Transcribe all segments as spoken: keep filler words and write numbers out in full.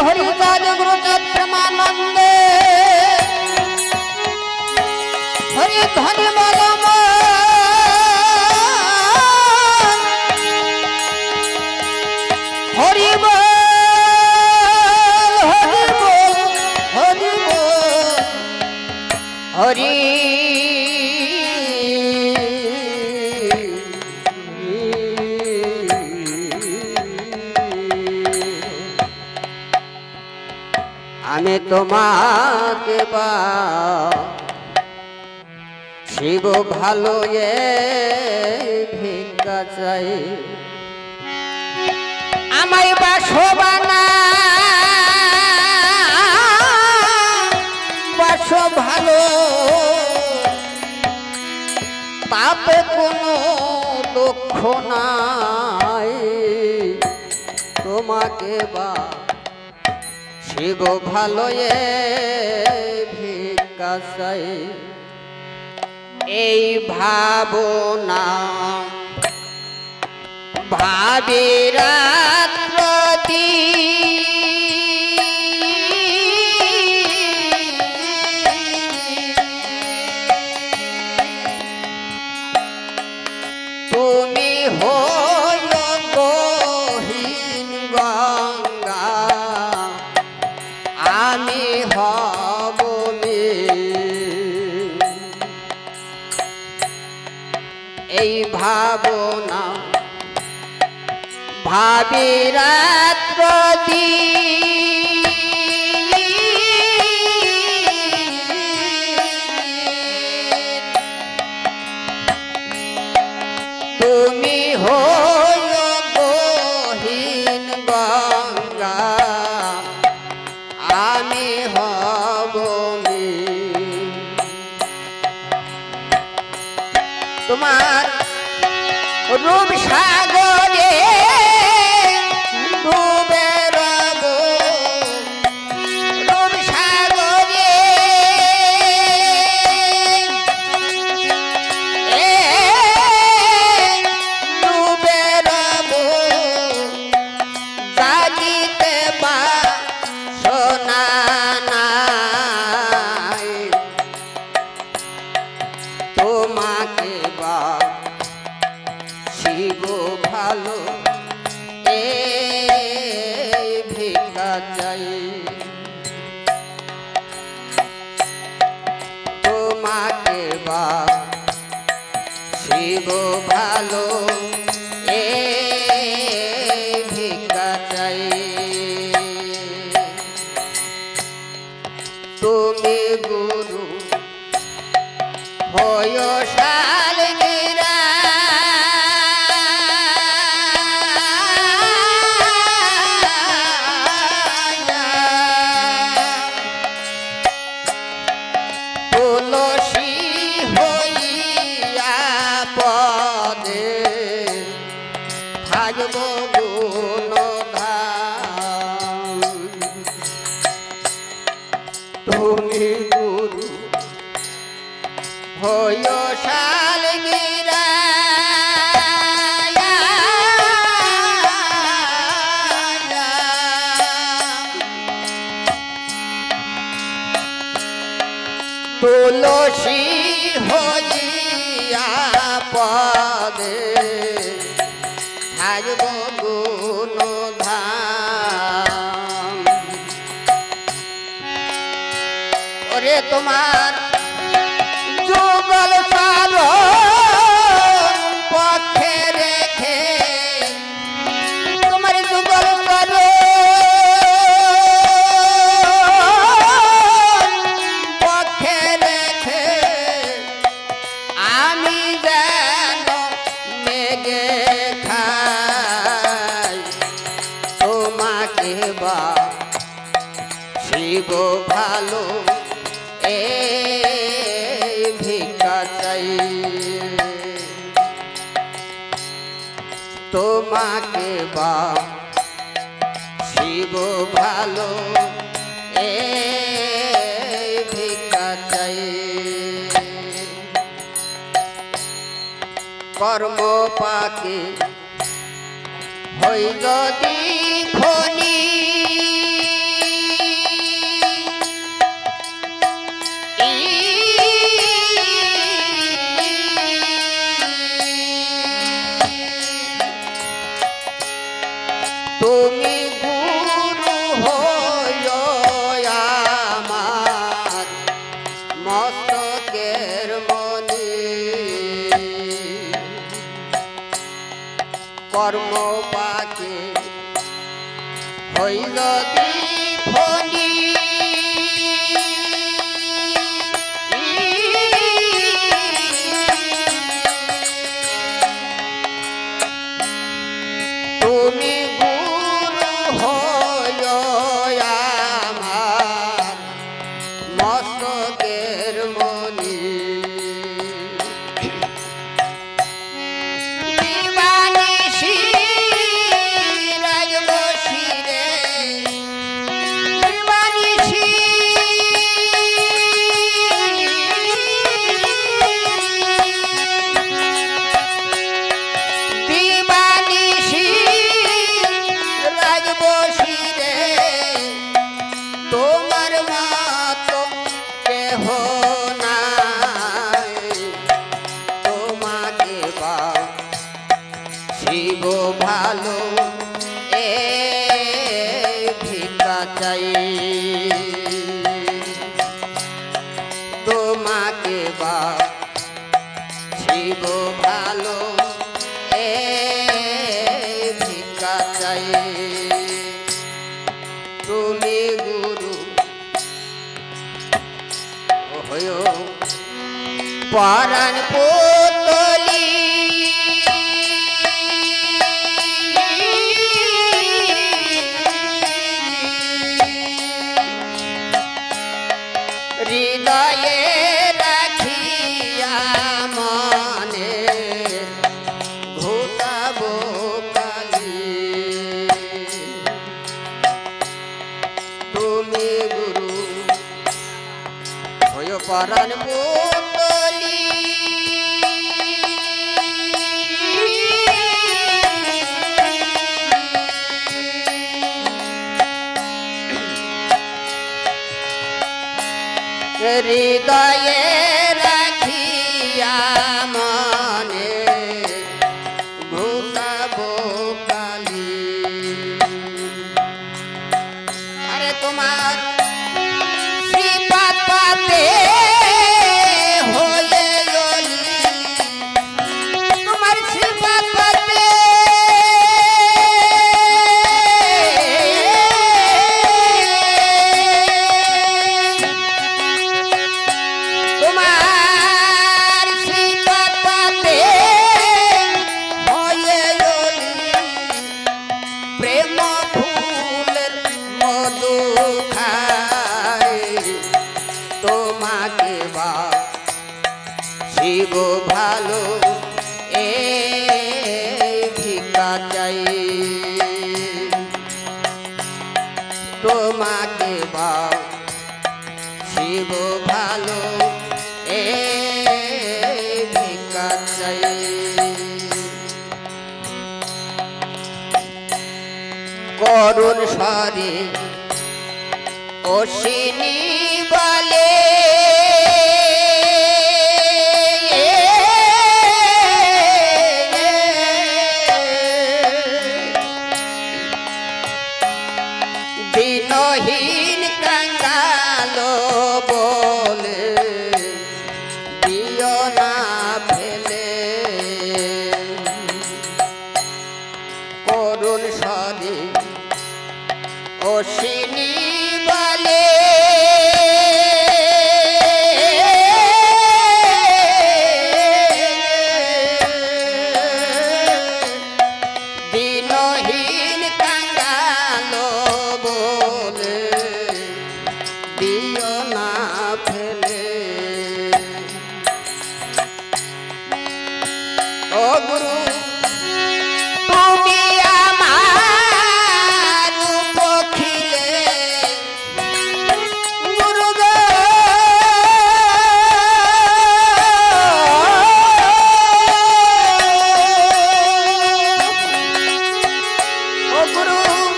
हरिचाँद गुरुचाँद प्रेमानंदे हरि धन बलम हरि बोल हरि बोल हरि बोल हरि आमे तोमाके बा शिव भालो ये भिक्षा चाই आमाय बासबाना बासो भालो पापे कोनो दुःख নাই তোমাকে বা शिव भालो ये भिक्षा चाই এই ভাবনা ভাবি রাত্রি তুমি হইল গহীন গঙ্গা আমি হব এই ভাবনা ভাবি রাত্রি তুমি হইল গহীন গঙ্গা আমি হব তোমার रूप सागरे डूबे रहो रूप सागरे डूबे रहो जागिते बा सोना नाई তোমাকে বা शिव भालो ए भिक्षा चाই তোমাকে বা शिव भालो ए भिक्षा चाই তুমি গুরু হয় শালগিরা তুলসী হইয়া পদে থাকব গুণধাম তুমি গুরু হয় শালগিরা তুলসী হইয়া পদে থাকব গুণধাম ওরে তোমার যুগল চালো পক্ষে রেখে তোমার যুগল চালো পক্ষে রেখে আমি যেন মেঘে খাই তোমাকে বা শিব ভালো ए भिक्षा चाই তোমাকে বা শিব ভালো এ ভিক্ষা চাই কর্ম পাকে হই যদি খনি তুমি গুরু হইও আমার মস্তকের মনি কর্ম পাকে হইল দ্বিফলি তুমি গুরু হইও আমার মস্তকের মনি দিবানিশি রাজবশী রে দিবানিশি দিবানিশি রাজবশী রে তোমার মতো কেহ নাই তোমাকে বা শিব ভালো এ ভিক্ষা চাই তোমাকে বা শিব ভালো এ ভিক্ষা চাই তুমি গুরু হইও পরাণ পুতলি হৃদয়ে রাখিয়া মনে ঘুটাবো কালি তুমি গুরু হইও পরাণ পুতলি হৃদয়ে রাখিয়া মনে ঘুটাবো কালি আরে তোমার শ্রীপাদ পাতে হয়ে গলি তোমার শ্রীপাদ পাতে তোমার শ্রীপাদ পাতে হয়ে গলি প্রেম ফুলের মধু খাই তোমাকে বা শিব ভালো এ ভিক্ষা চাই তোমাকে বা শিব ভালো এ ভিক্ষা চাই করুণ স্বরে অশ্বিনী বলে দিনহীন কাঙ্গাল বলে দিও না ফেলে করুণ স্বরে অশ্বিনী বলে দিনহীন কাঙ্গাল বলে দিও না ফেলে ও গুরু তুমি আমার পখিলে গুরু গো ও গুরু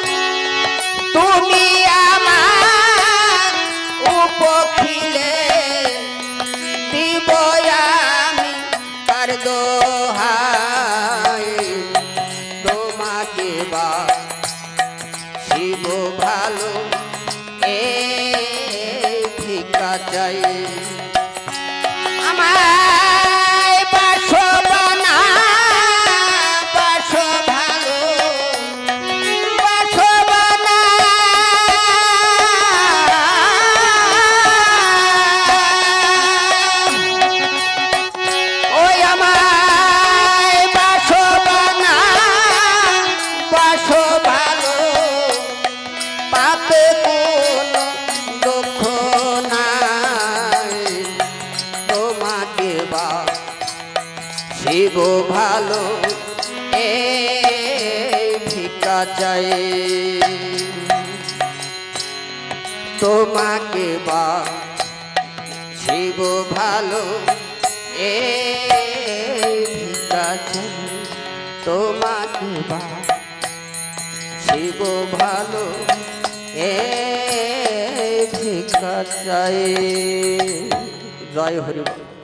তুমি আমার উপখিলে দিব আমি তার দোহাই তোমাকে বা শিব ভালো এ ভিক্ষা চাই আমায় বাসবানা বাস ভালো বাসবানা ওই আমায় বাসবানা বাস ভালো পাপে কোনো দুঃখ নাই তোমাকে বা শিব ভালো এ ভিক্ষা চাই তোমাকে বা শিব ভালো এ ভিক্ষা চাই তোমাকে বা শিব ভালো এ ভিক্ষা চাই জয় হরি বল।